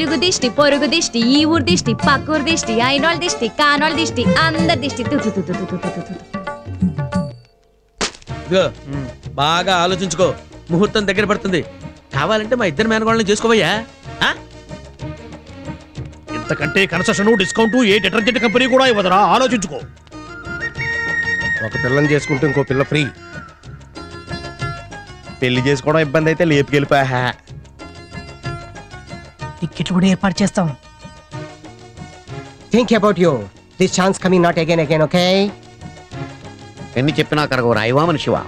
ఇరుగు దిష్టి పొరుగు దిష్టి ఈ ఊరు దిష్టి పక్కూరు దిష్టి అయినోళ్ళ దిష్టి కానోళ్ళ దిష్టి అందరి దిష్టి బాగా ఆలోచించుకో, ముహూర్తం దగ్గర పడుతుంది. కావాలంటే మా ఇద్దరు మేనగోళ్ళని చేసుకోవయ్యా. ఇంతకంటే కన్సెషన్ డిస్కౌంట్ ఏ డిటర్జెంట్ కంపెనీ కూడా ఇవ్వదురా, ఆలోచించుకో. ఒక పిల్లని చేసుకుంటే ఇంకో పిల్ల ఫ్రీ. పెళ్లి చేసుకోవడం ఇబ్బంది అయితే లేపుకెళ్ళిపోయా. టికెట్లు కూడా ఏర్పాటు చేస్తాం. Think about you. This chance coming not again again, okay? ఎన్ని చెప్పినా కరగవు రాయివా మనిషివా.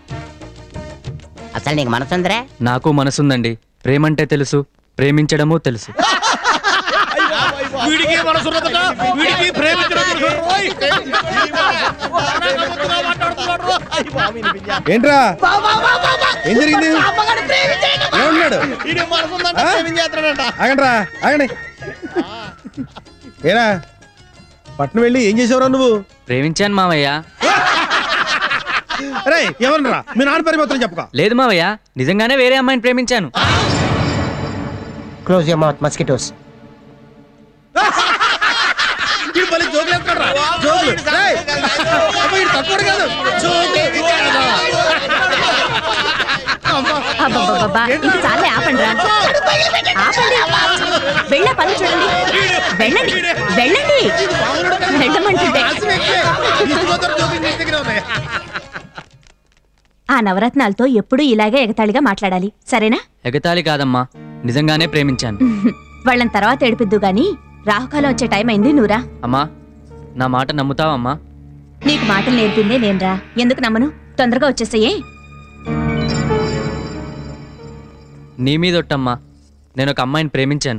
అసలు నీకు మనసుందరే? నాకు మనసుందండి. ప్రేమంటే తెలుసు, ప్రేమించడము తెలుసు. వీడికి మనసున్నదట, వీడికి ఏంట్రా ఏం జరిగింది? ఏమన్నాడు? ఆగండ్రా ఆగండి. ఏరా పట్నం వెళ్ళి ఏం చేసావురా నువ్వు? ప్రేమించాను మావయ్య. అరే ఎవరన్నా మీ నాన్న పేరు మాత్రం చెప్పక. లేదు మావయ్య, నిజంగానే వేరే అమ్మాయిని ప్రేమించాను. Close your mouth mosquitoes. చాలే ఆపండి రా, ఆపండి. వెళ్ళే పనులు చూడండి. వెళ్ళండి వెళ్ళండి, వెళ్ళమంటుంటే. ఆ నవరత్నాలతో ఎప్పుడూ ఇలాగే ఎగతాళిగా మాట్లాడాలి, సరేనా? ఎగతాళి కాదమ్మా, నిజంగానే ప్రేమించాను. వాళ్ళని తర్వాత ఏడిపిద్దు గాని రాహుకాలం వచ్చే టైం అయింది, నువ్వురా. అమ్మా నా మాట నమ్ముతావమ్మా? నీకు మాటలు నేర్పిందే నేనురా, ఎందుకు నమ్మను? తొందరగా వచ్చేసాయే. నీ మీదొట్టమ్మా, నేను ఒక అమ్మాయిని ప్రేమించాను.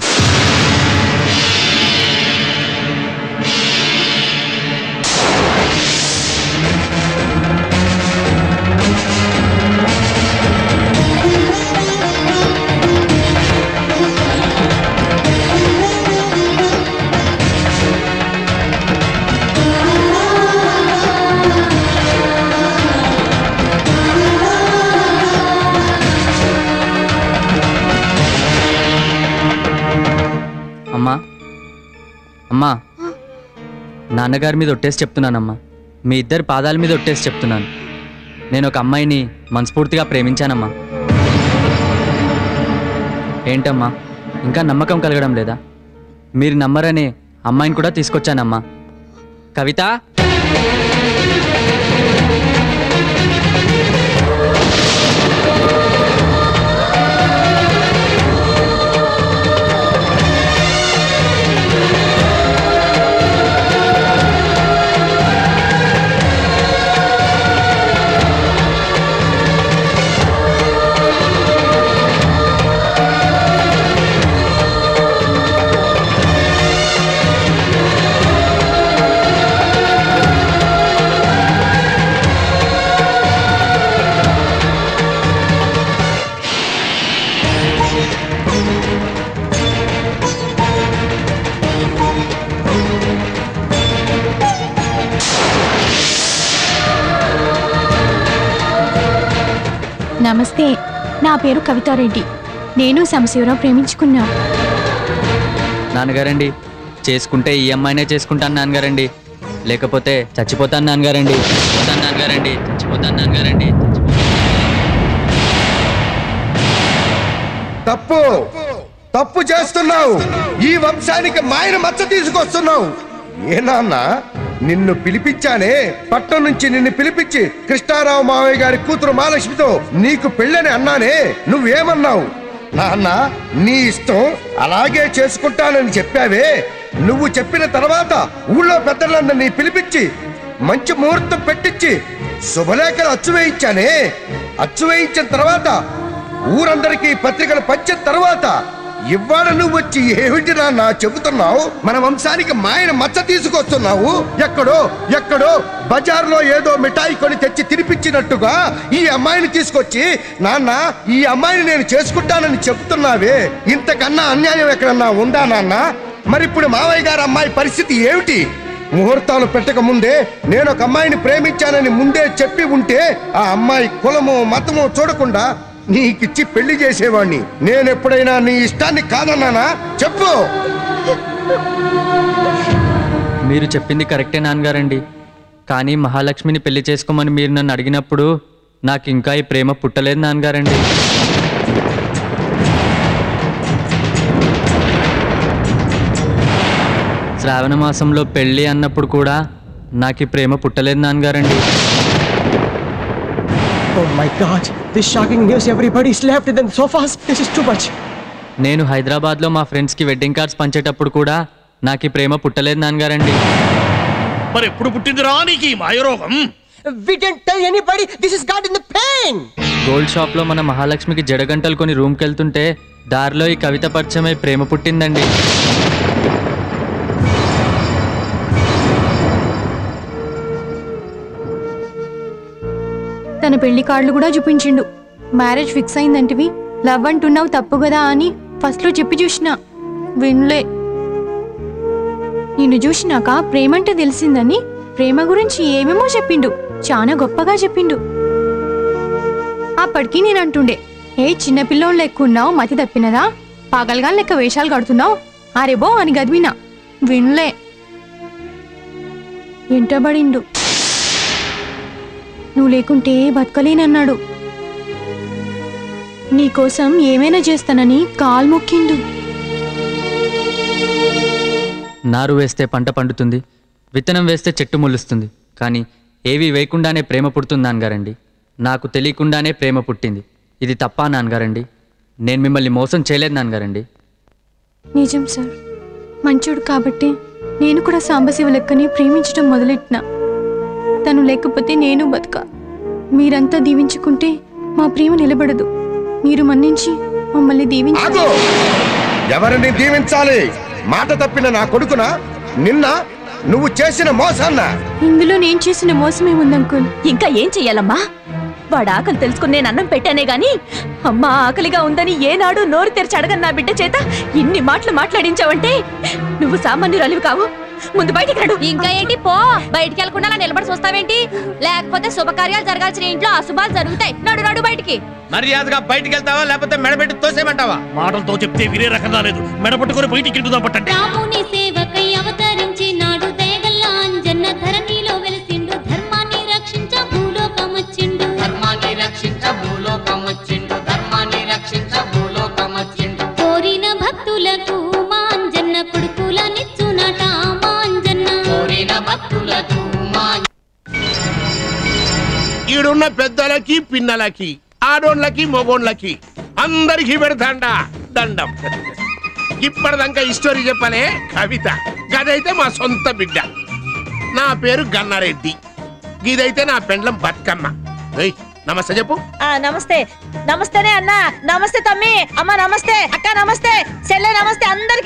అమ్మా అమ్మా, నాన్నగారి మీద ఒట్టేసి చెప్తున్నానమ్మా, మీ ఇద్దరి పాదాల మీద ఒట్టేసి చెప్తున్నాను, నేను ఒక అమ్మాయిని మనస్ఫూర్తిగా ప్రేమించానమ్మా. ఏంటమ్మా ఇంకా నమ్మకం కలగడం లేదా? మీరు నమ్మరనే అమ్మాయిని కూడా తీసుకొచ్చానమ్మా. కవిత, నమస్తే, నా పేరు కవితారెడ్డి. నేను సంశివరావు ప్రేమించుకున్నా. నాన్నగారండి, చేసుకుంటే ఈ అమ్మాయినే చేసుకుంటాను నాన్నగారండి, లేకపోతే చచ్చిపోతాను నాన్నగారండి. చచ్చిపోతాను నాన్నగారండి. తప్పు తప్పు చేస్తున్నావు. ఈ వంశానికి మాయన మచ్చ తీసుకొస్తున్నావు. ఏ నాన్న, నిన్ను పిలిపించానే, పట్టణం నుంచి నిన్ను పిలిపించి కృష్ణారావు మావయ్య గారి కూతురు మహాలక్ష్మితో నీకు పెళ్ళని అన్నానే, నువ్వేమన్నావు? నాన్న నీ ఇష్టం, అలాగే చేసుకుంటానని చెప్పావే. నువ్వు చెప్పిన తర్వాత ఊళ్ళో పెద్దలందరినీ పిలిపించి మంచి ముహూర్తం పెట్టించి శుభలేఖలు అచ్చు వేయించానే. అచ్చు వేయించిన తర్వాత ఊరందరికీ పత్రికలు పంచిన తర్వాత ఇవాళ నువ్వు వచ్చి ఏమిటి నాన్న చెబుతున్నావు? మన వంశానికి మాయన మచ్చ తీసుకొస్తున్నావు. ఎక్కడో బజార్లో ఏదో మిఠాయి కొని తెచ్చి తినిపించినట్టుగా ఈ అమ్మాయిని తీసుకొచ్చి నాన్న ఈ అమ్మాయిని నేను చేసుకుంటానని చెబుతున్నావే. ఇంతకన్నా అన్యాయం ఎక్కడన్నా ఉందా నాన్న? మరిప్పుడు మావయ్య గారు అమ్మాయి పరిస్థితి ఏమిటి? ముహూర్తాలు పెట్టక ముందే నేను ఒక అమ్మాయిని ప్రేమించానని ముందే చెప్పి ఉంటే ఆ అమ్మాయి కులమో మతమో చూడకుండా నీకిచ్చి పెళ్లి చేసేవాణ్ణి. నేనెప్పుడైనా నీ ఇష్టాన్ని కాదన్నానా? చెప్పు. మీరు చెప్పింది కరెక్టే నాన్నగారండి. కానీ మహాలక్ష్మిని పెళ్లి చేసుకోమని మీరు నన్ను అడిగినప్పుడు నాకు ఇంకా ఈ ప్రేమ పుట్టలేదు నాన్నగారండి. శ్రావణ మాసంలో పెళ్ళి అన్నప్పుడు కూడా నాకు ఈ ప్రేమ పుట్టలేదు నాన్నగారండి. Oh my God! This shocking news. Everybody's left and then so fast. This is too much. నేను హైదరాబాద్లో మా ఫ్రెండ్స్కి వెడ్డింగ్ కార్డ్స్ పంచేటప్పుడు కూడా నాకు ఈ ప్రేమ పుట్టలేదు నాన్నగారండి. మరి ఎప్పుడు పుట్టిందిరా నీకు ఈ మాయరోగం? We didn't tell anybody. This is God in the pain. Gold షాప్లో మన మహాలక్ష్మికి జడగంటలు కొని రూమ్కి వెళ్తుంటే దారిలో ఈ కవిత పరిచయమై ప్రేమ పుట్టిందండి. తన పెళ్లి కార్డులు కూడా చూపించిండు. మ్యారేజ్ ఫిక్స్ అయిందంటివి, లవ్ అంటున్నావు తప్పు కదా అని ఫస్ట్లో చెప్పి చూసిన వినలే. నిన్ను చూసినాక ప్రేమంటే తెలిసిందని ప్రేమ గురించి ఏమేమో చెప్పిండు. చాలా గొప్పగా చెప్పిండు. అప్పటికి నేను అంటుండే, ఏ చిన్నపిల్లోళ్ళు లెక్కున్నావు, మతి తప్పినదా, పాగల్గా లెక్క వేషాలు కడుతున్నావు, అరేబో అని గదివినా. వినలే. ఎంటబడిండు. నువ్వు లేకుంటే బతకలేనన్నాడు. నీకోసం ఏమైనా చేస్తానని కాలు మొక్కిండు. నారు వేస్తే పంట పండుతుంది, విత్తనం వేస్తే చెట్టు మొలుస్తుంది, కానీ ఏవి వేయకుండానే ప్రేమ పుడుతుంది నాన్నగారండి. నాకు తెలియకుండానే ప్రేమ పుట్టింది. ఇది తప్పా నాన్నగారండి? నేను మిమ్మల్ని మోసం చేయలేదు నాన్నగారండి. నిజం సార్, మంచోడు కాబట్టి నేను కూడా సాంబశివ లెక్కని ప్రేమించడం మొదలెట్టిన. తను లేకపోతే నేను బతక. మీరంతా దీవించుకుంటే మా ప్రేమ నిలబడదు. మీరు మన్నించి మమ్మల్ని దీవించాలి. ఎవరిని దీవించాలి? మాట తప్పిన నా కొడుకునా? నిన్న నువ్వు చేసిన మోసాన్నా? ఇందులో నేను చేసిన మోసమేముంది అంకుల్? ఇంకా ఏం చెయ్యాలమ్మా? వాడు ఆకలి తెలుసుకుని నేను అన్నం పెట్టానే గాని అమ్మ ఆకలిగా ఉందని ఏనాడు నోరు తెరిచి అడగని నా బిడ్డ చేత ఇన్ని మాటలు మాట్లాడించావంటే నువ్వు సామాన్యురాలివి కావు. ముందు బయటికి రాడు. ఇంకా ఏంటి పో, బయటికి వెళ్ళకుండా నిలబడి చూస్తావేంటి? లేకపోతే శుభకార్యాలు జరగాల్సిన ఇంట్లో అశుభాలు జరుగుతాయి. నడు నడు బయటికి. మర్యాదగా బయటికి వెళ్తావా లేకపోతే మెడబెట్టి తోసేమంటావా? మాటలతో చెప్తే వినే రకంగా లేదు. మెడపట్టుకొని బయటికి వెళ్తుందా పట్టండి. రాముని సేవకై అవతరించి నాడు దయగల్ల అంజన్న ధరణిలో వెలిసిండు. ధర్మాన్ని రక్షించ భూలోకమొచ్చిండు. ధర్మాన్ని రక్షించ భూలోకమొచ్చిండు. ధర్మాన్ని రక్షించ భూలోకమొచ్చిండు. కోరిన భక్తులకు మా అంజన్న కొడుకులనిచ్చునట. మా అంజన్న కోరిన భక్తులకు మా ఈడున్న పెద్దలకి పిన్నలకి ఆడోళ్ళకి మొగోళ్ళకి అందరికి పెడతాండా దండం. ఇప్పటిదాకా ఈ స్టోరీ చెప్పలే కవిత. గదైతే మా సొంత బిడ్డ. నా పేరు గన్నారెడ్డి. గిదైతే నా పెండ్లం బతుకమ్మ. నమస్తే చెప్పు. నమస్తే. నమస్తేనే అన్న. నమస్తే తమ్మి. అమ్మ నమస్తే. అక్క నమస్తే. చెల్లె నమస్తే. అందరికి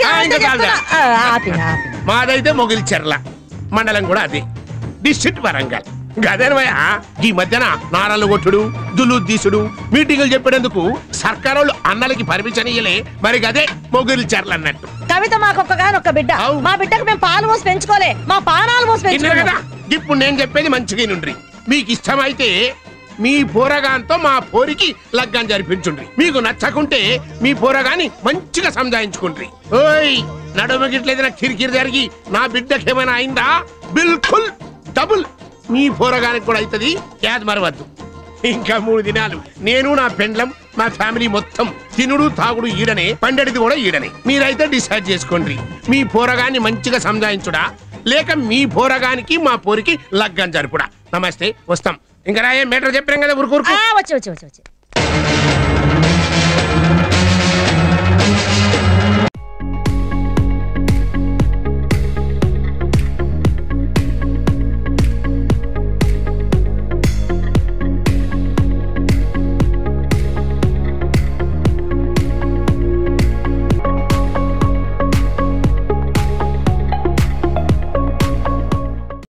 మాదైతే మొగిల్చెర్ల మండలం కూడా అదే, డిస్ట్రిక్ట్ వరంగల్. గదేనమయ్య ఈ మధ్యన నారాలు కొట్టుడు దులు తీసుడు మీటింగులు చెప్పేందుకు సర్కారోళ్ళు అన్నలకి పర్మిషన్ ఇయ్యలే. మరి గదే మొగిల్చెర్ల అన్నట్టు. కవిత మాకొక్కగానొక్క బిడ్డ. మా బిడ్డకు మేము పాలు పోసి పెంచుకోలే, మా పానాలు పోసి పెంచుకోలే కదా. ఇప్పుడు నేను చెప్పేది మంచిగా నుండ్రి. మీకు ఇష్టమైతే మీ పోరగాంతో మా పోరికి లగ్గం జరిపించుండ్రి. మీకు నచ్చకుంటే మీ పోరగాని మంచిగా సంజాయించుకుండ్రి. ఓయ్ నడుమగిట్లేదు నా కిరికిరి జరిగి నా బిడ్డకేమైనా అయిందా బిల్కుల్ డబుల్ మీ పోరగానికి కూడా అవుతుంది. యాద్ మరవద్దు. ఇంకా 3 దినాలు నేను నా పెండ్లం మా ఫ్యామిలీ మొత్తం తినుడు తాగుడు ఈడనే, పండడిది కూడా ఈడనే. మీరైతే డిసైడ్ చేసుకోండి. మీ పోరగాన్ని మంచిగా సంజాయించుడా లేక మీ పోరగానికి మా పోరికి లగ్గం జరుపుడా. నమస్తే, వస్తాం. ఇంకా రాయే మేటర్ చెప్పాం కదా. ఊరుకూరుకు వచ్చి